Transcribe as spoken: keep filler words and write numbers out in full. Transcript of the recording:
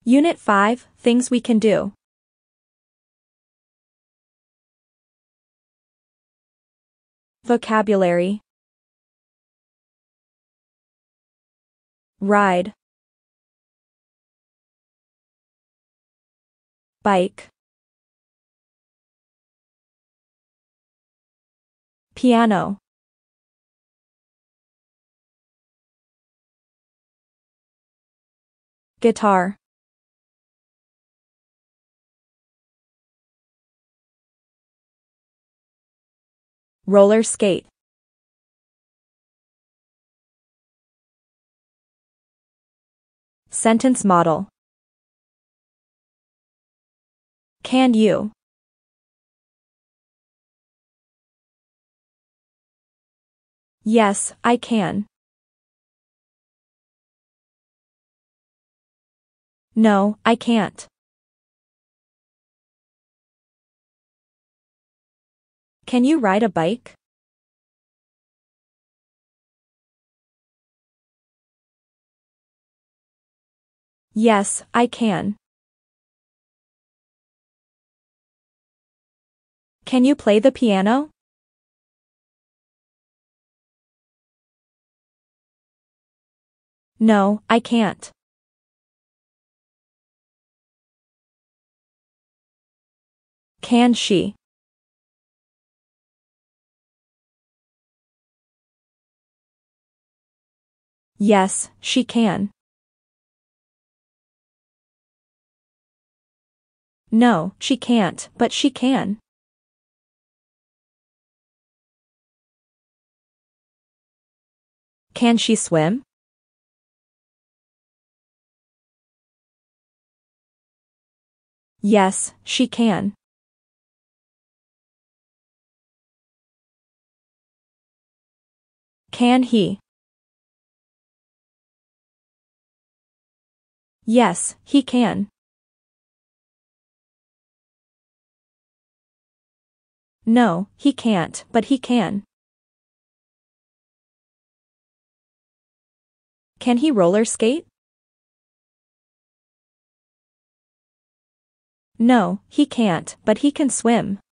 Unit five, Things we can do. Vocabulary. Ride. Bike. Piano. Guitar. Roller skate. Sentence model. Can you? Yes, I can. No, I can't. Can you ride a bike? Yes, I can. Can you play the piano? No, I can't. Can she? Yes, she can. No, she can't, but she can. Can she swim? Yes, she can. Can he? Yes, he can. No, he can't, but he can. Can he roller skate? No, he can't, but he can swim.